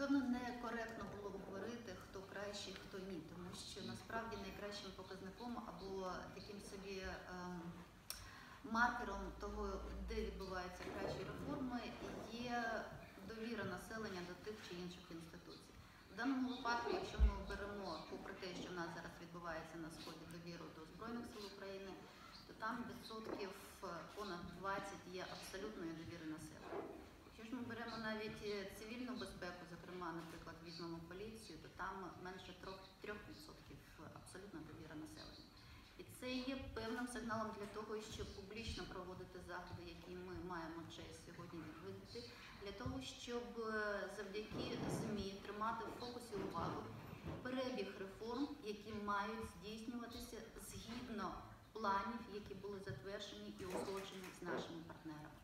Напевно, некоректно було б говорити, хто кращий, хто ні, тому що насправді найкращим показником або таким собі маркером того, де відбуваються кращі реформи, є довіра населення до тих чи інших інституцій. В даному випадку, якщо ми беремо, попри те, що в нас зараз відбувається на Сході, довіру до Збройних сил України, то там відсотків понад 20 є абсолютної довіри населення. Якщо ж ми беремо навіть цивільну безпеку, зокрема, наприклад, візьмемо поліцію, то там менше 3% абсолютна довіра населення. І це є певним сигналом для того, щоб публічно проводити заходи, які ми маємо честь сьогодні відвідати, для того, щоб завдяки ЗМІ тримати в фокусі увагу перебіг реформ, які мають здійснюватися згідно планів, які були затверджені і узгоджені з нашими партнерами.